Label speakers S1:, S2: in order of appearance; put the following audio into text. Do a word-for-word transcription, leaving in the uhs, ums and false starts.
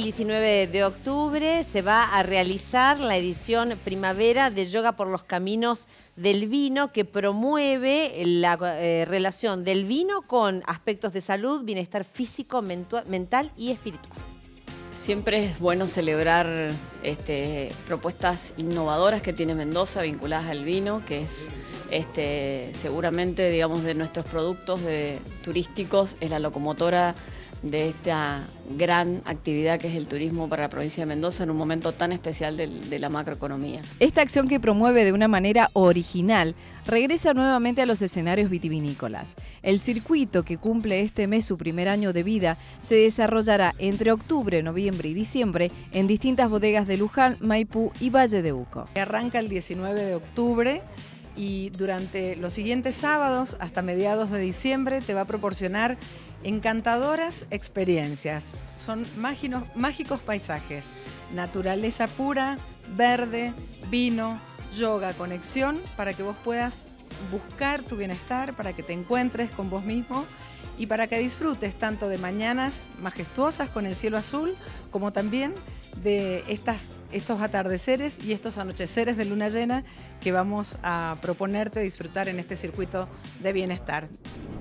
S1: El diecinueve de octubre se va a realizar la edición primavera de Yoga por los Caminos del Vino, que promueve la eh, relación del vino con aspectos de salud, bienestar físico, mental y espiritual.
S2: Siempre es bueno celebrar este, propuestas innovadoras que tiene Mendoza vinculadas al vino, que es este, seguramente, digamos, de nuestros productos de, turísticos, es la locomotora de esta gran actividad que es el turismo para la provincia de Mendoza en un momento tan especial de, de la macroeconomía.
S3: Esta acción, que promueve de una manera original, regresa nuevamente a los escenarios vitivinícolas. El circuito, que cumple este mes su primer año de vida, se desarrollará entre octubre, noviembre y diciembre en distintas bodegas de Luján, Maipú y Valle de Uco.
S4: Arranca el diecinueve de octubre y durante los siguientes sábados hasta mediados de diciembre te va a proporcionar encantadoras experiencias. Son mágicos, mágicos paisajes, naturaleza pura, verde, vino, yoga, conexión, para que vos puedas buscar tu bienestar, para que te encuentres con vos mismo y para que disfrutes tanto de mañanas majestuosas con el cielo azul, como también de estas, estos atardeceres y estos anocheceres de luna llena que vamos a proponerte disfrutar en este circuito de bienestar.